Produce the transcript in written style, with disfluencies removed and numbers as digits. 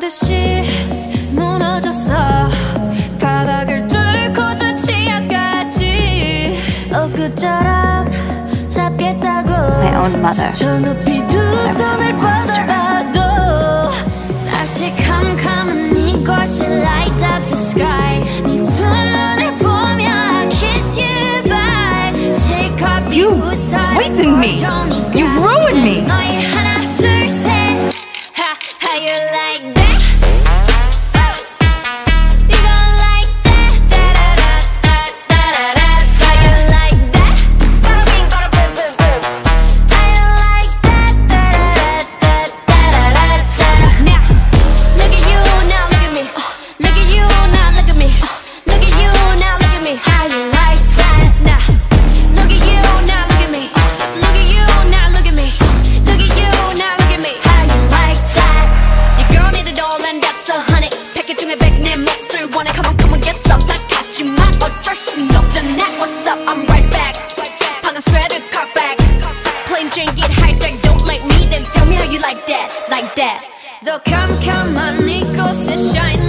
듯이 무너졌어. 바닥을 뚫고 저 치아까지 엊그처럼 잡겠다고 My own mother. 저 높이 두 손을 뻗어봐도 다시 캄캄한 이곳에 light up the sky. 네 두 눈을 보며 I kiss you bye. 실컷 You poisoned me. You ruined me. 너의 하나 둘 셋. How you like that? You gon' like that? Da-da-da-da-da-da-da. How you like that? How you like that? Da-da-da-da-da-da-da. Now, look at you, now look at me. Look at you, now look at me. Look at you, now look at me. How you like that? Now, look at you, now look at me. Look at you, now look at me. Look at you, now look at me. How you like that? Your girl need a doll and that's 100. 패킷 중에 100 내 몫을 원해. Come on, come on, get some. 난 같지만 어쩔 순 없잖아. What's up? I'm right back. 방금 sweater cock back. Plain Jane get hijacked. Don't like me, then tell me how you like that, like that. 더 캄캄한 이곳에 shine.